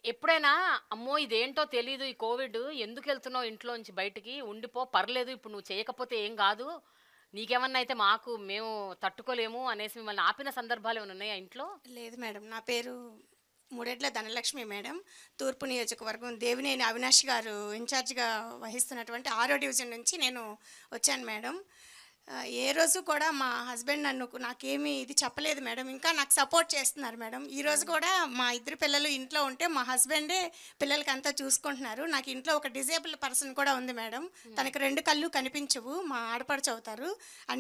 ఎప్పుడైనా అమ్మో! ఇదేంటో తెలీదు ఈ కోవిడ్ ఎందుకెళ్తున్నావు ఇంట్లోంచి బయటికి? ఉండిపో పర్లేదు ఇప్పుడు నువ్వు చేయకపోతే ఏం గాదు. నీకేమన్నా అయితే మేము తట్టుకోలేము అనేసి మిమ్మల్ని ఆపిన సందర్భాలేమైనా ఉన్నాయా ఇంట్లో? లేదు మేడం. నా పేరు మూడెడ్ల ధనలక్ష్మి మేడం. తూర్పు నియోజకవర్గం దేవినేని అవినాష్ గారు ఇన్ఛార్జిగా వహిస్తున్నటువంటి 6 డివిజన్ నుంచి నేను వచ్చాను మేడం. ఏ రోజు కూడా మా హస్బెండ్ నాకేమీ ఇది చెప్పలేదు మేడం. ఇంకా నాకు సపోర్ట్ చేస్తున్నారు మేడం. ఈరోజు హ్మ్. కూడా మా ఇద్దరు పిల్లలు ఇంట్లో ఉంటే మా హస్బెండే పిల్లలకంతా చూసుకుంటున్నారు. నాకు ఇంట్లో ఒక డిజేబుల్ పర్సన్ కూడా ఉంది మేడం. హ్మ్. తనకి 2 కళ్ళు కనిపించవు. మా ఆడపడుచు అవుతారు.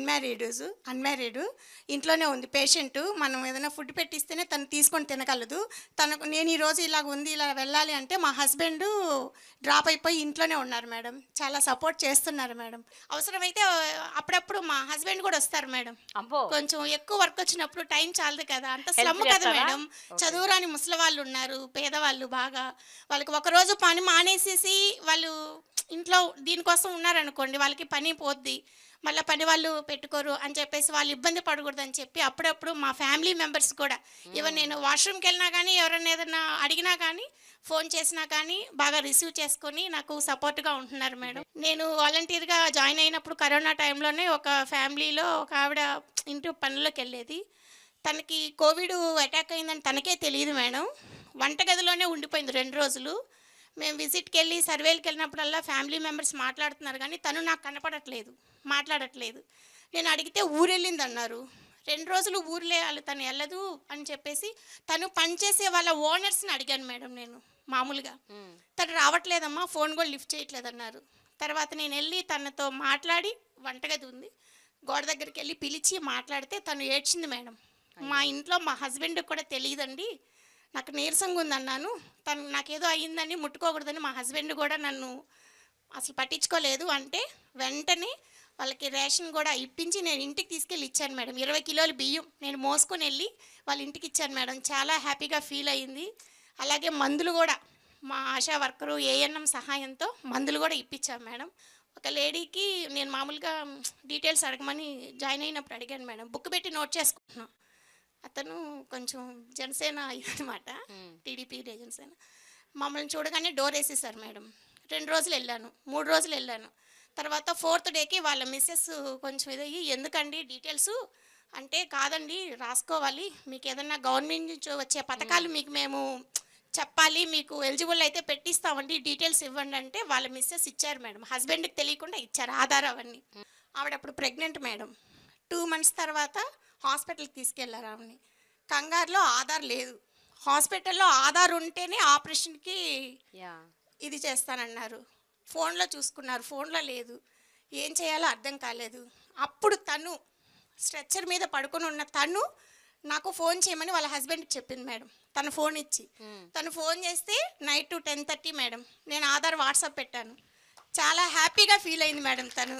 అన్‌మ్యారీడు. ఇంట్లోనే ఉంది పేషెంటు. మనం ఏదైనా ఫుడ్ పెట్టిస్తేనే తను తీసుకొని తినగలదు. నేను ఈరోజు ఇలాగ ఉంది, ఇలా వెళ్ళాలి అంటే మా హస్బెండు డ్రాప్ అయిపోయి ఇంట్లోనే ఉన్నారు మేడం. చాలా సపోర్ట్ చేస్తున్నారు మేడం. అవసరమైతే అప్పుడప్పుడు మా హస్బెండ్ కూడా వస్తారు మేడం. అబ్బో! కొంచెం ఎక్కువ వర్క్ వచ్చినప్పుడు టైం చాలదు కదా! అంత హెల్ప్ స్లమ్ కదా చేస్తారా? మేడం. ఓకే. చదువురాని ముసలివాళ్ళు ఉన్నారు, పేదవాళ్ళు బాగా. వాళ్ళకి ఒకరోజు పని మానేసేసి వాళ్ళు ఇంట్లో దీనికోసం ఉన్నారనుకోండి, వాళ్ళకి పని పోద్ది. మళ్ళా పని వాళ్ళు పెట్టుకోరు అని చెప్పేసి వాళ్ళు ఇబ్బంది పడకూడదని చెప్పి అప్పుడప్పుడు మా ఫ్యామిలీ మెంబర్స్ కూడా ఈవెన్ హ్మ్. నేను వాష్‌రూమ్‌కెళ్ళినా గానీ, ఎవరైనా ఏదన్నా అడిగినా కానీ, ఫోన్ చేసినా కానీ బాగా రిసీవ్ చేసుకొని నాకు సపోర్ట్‌గా ఉంటున్నారు మేడం. అదే. నేను వాలంటీర్‌గా జాయిన్ అయినప్పుడు కరోనా టైంలోనే ఒక ఫ్యామిలీలో ఒక ఆవిడ ఇంటి పనులకెళ్ళేది. తనకి కోవిడ్ అటాక్ అయిందని తనకే తెలీదు మేడం. వంటగదిలోనే ఉండిపోయింది 2 రోజులు. మేము విజిట్‌కెళ్ళి సర్వేలకెళ్ళినప్పుడల్లా ఫ్యామిలీ మెంబర్స్ మాట్లాడుతున్నారు గానీ, తను నాకు కనపడట్లేదు. మాట్లాడట్లేదు. నేను అడిగితే ఊరెళ్ళిందన్నారు. 2 రోజులు ఊర్లే తను ఎళ్ళదు అని చెప్పేసి, తను పనిచేసే వాళ్ళ ఓనర్స్‌ని అడిగాను మేడం నేను మామూలుగా. హ్మ్. తను రావట్లేదమ్మా, ఫోన్ కూడా లిఫ్ట్ చేయట్లేదన్నారు. తర్వాత నేనెళ్ళి తనతో మాట్లాడి వంటగది ఉంది. గోడ దగ్గరికెళ్ళి పిలిచి మాట్లాడితే తను ఏడ్చింది మేడం. మా అయ్యో! ఇంట్లో మా హస్బెండ్‌కి కూడా తెలీదండి. నాకు నీరసంగా ఉందన్నాను. తను నాకేదో అయిందని ముట్టుకోకూడదని మా హస్బెండ్ కూడా నన్ను అసలు పట్టించుకోలేదు అంటే, వెంటనే వాళ్ళకి రేషన్ గూడా ఇప్పించి నేను ఇంటికి తీసుకెళ్ళి ఇచ్చాను మేడం. 20 కిలోల బియ్యం నేను మోసుకొనెళ్ళి వాళ్ళ ఇంటికి ఇచ్చాను మేడం. చాలా హ్యాపీగా ఫీల్ అయింది. అలాగే మందులు గూడా మా ఆశా వర్కరు, ఏఎన్ఎం సహాయంతో మందులు గూడా ఇప్పించాం మేడం. ఒక లేడీకి నేను మామూలుగా డీటెయిల్స్ అడగమని జాయిన్ అయినప్పుడు అడిగాను మేడం. బుక్ పెట్టి నోట్ చేసుకుంటున్నాం. అతను కొంచెం జనసేన ఇదనమాట. హ్మ్. టీడీపీ జనసేన. మమ్మల్ని చూడగానే డోరేసేసారు మేడం. 2 రోజులెళ్ళాను. 3 రోజులెళ్ళాను. తర్వాత ఫోర్త్ డేకి వాళ్ళ మిసెస్ కొంచెం ఇదయ్యి, "ఎందుకండి డీటెయిల్సు?" అంటే, "కాదండి రాసుకోవాలి. మీకేదన్నా గవర్నమెంట్ నుంచి వచ్చే హ్మ్. పథకాలు మీకు మేము చెప్పాలి. మీకు ఎలిజిబుల్ అయితే పెట్టిస్తామండి. డీటెయిల్స్ ఇవ్వండి" అంటే వాళ్ళ మిసెస్ ఇచ్చారు మేడం. హస్బెండ్‌కి తెలియకుండా ఇచ్చారు ఆధార్ అవన్నీ. హ్మ్. ఆవిడప్పుడు ప్రెగ్నెంట్ మేడం. 2 మంత్స్ తర్వాత హాస్పిటల్‌కి తీసుకెళ్లారు ఆమెని. కంగారులో ఆధార్ లేదు. హాస్పిటల్‌లో ఆధార్ ఉంటేనే ఆపరేషన్‌కి యాహ్! ఇది చేస్తానన్నారు. ఫోన్‌లో చూసుకున్నారు. ఫోన్‌లో లేదు. ఏం చేయాలో అర్థం కాలేదు. అప్పుడు తను స్ట్రెచ్చర్ మీద పడుకొనున్న తను నాకు ఫోన్ చేయమని వాళ్ళ హస్బెండ్‌కి చెప్పింది మేడం. తను ఫోన్ ఇచ్చి. హ్మ్. తను ఫోన్ చేస్తే నైట్ 10:30 మేడం. నేను ఆధార్ వాట్సాప్ పెట్టాను. చాలా హ్యాపీగా ఫీల్ అయింది మేడం తను.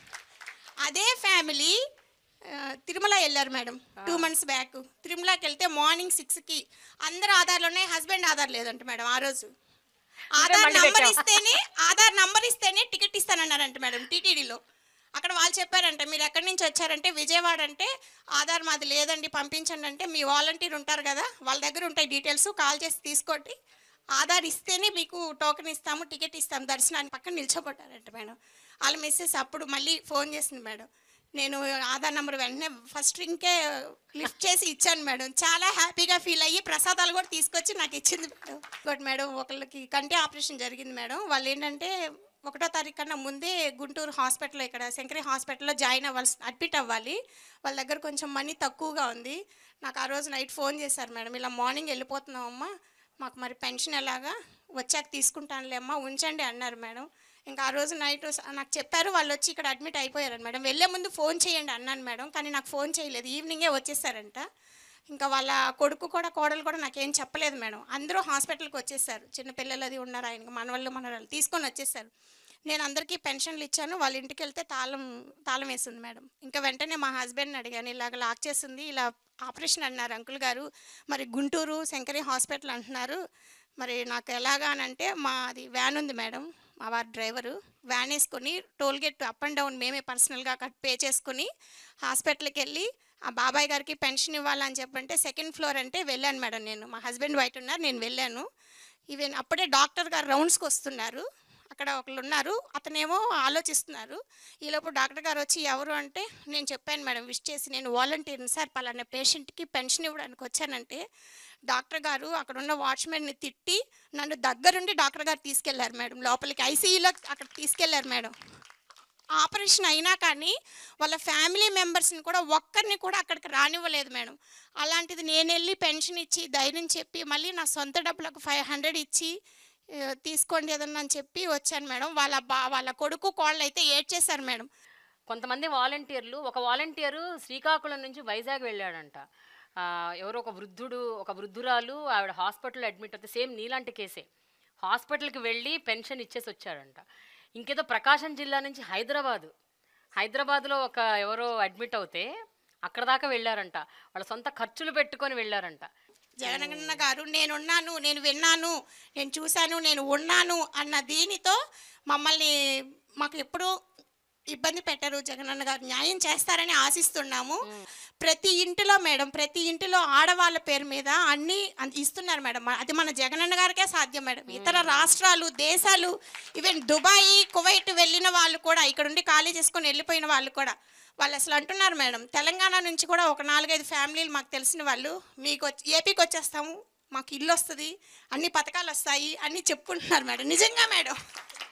అదే ఫ్యామిలీ తిరుమల ఎళ్లారు మేడం. ఆ! 2 మంత్స్ బ్యాక్. తిరుమలకెళ్తే మార్నింగ్ 6కి అందరి ఆధార్‌లున్నాయి. హస్బెండ్ ఆధార్ లేదంట మేడం ఆ రోజు. నువ్వే ఆధార్ బండి నంబర్ పెట్టావు. ఇస్తేనే ఆధార్ నంబర్ ఇస్తేనే టికెట్ ఇస్తానన్నారంట మేడం టీటీడీలో. అక్కడ వాళ్ళు చెప్పారంట, "మీరెక్కడి నుంచి వచ్చారంటే విజయవాడ" అంటే, "ఆధార్ మాది లేదండి పంపించండి" అంటే, "మీ వాలంటీర్ ఉంటారు కదా! వాళ్ళ దగ్గర ఉంటాయి డీటెయిల్స్ కాల్ చేసి తీసుకోండి. ఆధార్ ఇస్తేనే మీకు టోకెన్ ఇస్తాము, టికెట్ ఇస్తాము దర్శనానికి" పక్కన నిల్చోబెట్టారంట మేడం. ఆళ్ళ మిసెస్ అప్పుడు మళ్ళీ ఫోన్ చేసింది మేడం. నేను ఆధార్ నంబర్ వెంటనే ఫస్ట్ రింగ్‌కే లిఫ్ట్ చేసి ఇచ్చాను మేడం. చాలా హ్యాపీగా ఫీల్ అయ్యి ప్రసాదాలు కూడా తీసుకొచ్చి నాకిచ్చింది మేడం. ఇంకోటి మేడం, ఒకళ్ళకి కంటి ఆపరేషన్ జరిగింది మేడం. వాళ్ళేంటంటే, 1 తారీఖు కన్నా ముందే గుంటూరు హాస్పిటల్‌లో ఇక్కడ శంకరి హాస్పిటల్‌లో జాయిన్ అడ్మిట్ అవ్వాలి. వాళ్ళ దగ్గర కొంచెం మనీ తక్కువగా ఉంది. నాకు ఆ రోజు నైట్ ఫోన్ చేశారు మేడం. "ఇలా మార్నింగ్ వెళ్ళిపోతున్నామమ్మా. మాకు మరి పెన్షన్ ఎలాగా? వచ్చాక తీసుకుంటానులే అమ్మా ఉంచండి" అన్నారు మేడం. ఇంకా ఆ రోజు నైట్ నాకు చెప్పారు. వాళ్ళొచ్చి ఇక్కడ అడ్మిట్ అయిపోయారు మేడం. వెళ్ళే ముందు ఫోన్ చేయండి అన్నాను మేడం. కానీ నాకు ఫోన్ చేయలేదు. ఈవినింగే వచ్చేసారంట. ఇంకా వాళ్ళ కొడుకు కూడా, కోడలు కూడా నాకేం చెప్పలేదు మేడం. అందరూ హాస్పిటల్‌కి వచ్చేసారు. చిన్న పిల్లలు అది ఉన్నారు ఆయనకి మనవళ్ళు, మనవరాళ్ళు తీసుకొని వచ్చేసారు. నేను అందరికీ పెన్షన్‌లు ఇచ్చాను. వాళ్ళ ఇంటికెళ్తే తాళం తాళం వేసింది మేడం. ఇంకా వెంటనే మా హస్బెండ్‌ని అడిగాను. ఇలాగ లాక్ చేసింది. ఇలా ఆపరేషన్ అన్నారు అంకుల్ గారు. మరి గుంటూరు శంకరి హాస్పిటల్ అంటున్నారు. మరి నాకు ఎలాగా అనంటే, మాది వ్యాన్ ఉంది మేడం. మా వారు డ్రైవరు. వ్యాన్ ఏసుకొని toll gate up and down మేమే పర్సనల్‌గా పే చేసుకొని హాస్పిటల్‌కెళ్ళి ఆ బాబాయ్ గారికి పెన్షన్ ఇవ్వాలని చెప్పంటే సెకండ్ ఫ్లోర్ అంటే వెళ్ళాను మేడం నేను. మా హస్బెండ్ బయట ఉన్నారు. నేను వెళ్ళాను. ఈవెన్ అప్పుడే డాక్టర్ గారు రౌండ్స్కి వస్తున్నారు. అక్కడ ఒకళ్ళు ఉన్నారు, అతనేమో ఆలోచిస్తున్నారు. ఈలోపు డాక్టర్ గారు వచ్చి ఎవరు అంటే, నేను చెప్పాను మేడం విష్ చేసి, నేను వాలంటీర్ని సార్ పలానా పేషెంట్కి పెన్షన్ ఇవ్వడానికి వచ్చానంటే, డాక్టర్ గారు అక్కడ ఉన్న వాచ్మెన్ని తిట్టి నన్ను దగ్గరుండి డాక్టర్ గారు తీసుకెళ్లారు మేడం లోపలికి, ఐసీయూలో అక్కడ తీసుకెళ్లారు మేడం. ఆపరేషన్ అయినా కానీ వాళ్ళ ఫ్యామిలీ మెంబర్స్ని కూడా ఒక్కరిని కూడా అక్కడికి రానివ్వలేదు మేడం. అలాంటిది నేను వెళ్ళి పెన్షన్ ఇచ్చి ధైర్యం చెప్పి మళ్ళీ నా సొంత డబ్బులకు 500 ఇచ్చి తీసుకోండి ఏదన్నా అని చెప్పి వచ్చాను మేడం. వాళ్ళ కొడుకు కోళ్ళు అయితే ఏడ్చేశారు మేడం. కొంతమంది వాలంటీర్లు, ఒక వాలంటీరు శ్రీకాకుళం నుంచి వైజాగ్ వెళ్ళాడంట. ఎవరో ఒక వృద్ధురాలు ఆవిడ హాస్పిటల్లో అడ్మిట్ అవుతే, సేమ్ నీలాంటి కేసే. హాస్పిటల్కి వెళ్ళి పెన్షన్ ఇచ్చేసి వచ్చాడంట. ఇంకేదో ప్రకాశం జిల్లా నుంచి హైదరాబాద్లో ఎవరో అడ్మిట్ అవుతే అక్కడ దాకా వెళ్ళారంట. వాళ్ళ సొంత ఖర్చులు పెట్టుకొని వెళ్ళారంట. జగనన్న గారు నేనున్నాను, నేను విన్నాను, నేను చూశాను, నేను ఉన్నాను అన్న దీనితో మమ్మల్ని మాకు ఎప్పుడూ ఇబ్బంది పెట్టరు. జగనన్న గారు న్యాయం చేస్తారని ఆశిస్తున్నాము. ప్రతి ఇంటిలో మేడం, ప్రతి ఇంటిలో ఆడవాళ్ళ పేరు మీద అన్నీ ఇస్తున్నారు మేడం. అది మన జగనన్న గారికే సాధ్యం మేడం. ఇతర రాష్ట్రాలు, దేశాలు, ఈవెన్ దుబాయ్, కువైట్ వెళ్ళిన వాళ్ళు కూడా, ఇక్కడ ఉండి ఖాళీ చేసుకొని వెళ్ళిపోయిన వాళ్ళు కూడా, వాళ్ళు అసలు అంటున్నారు మేడం, తెలంగాణ నుంచి కూడా ఒక 4-5 ఫ్యామిలీలు మాకు తెలిసిన వాళ్ళు మీకు ఏపీకి వచ్చేస్తాము, మాకు ఇల్లు వస్తుంది, అన్ని పథకాలు వస్తాయి అన్నీ చెప్పుకుంటున్నారు మేడం. నిజంగా మేడం.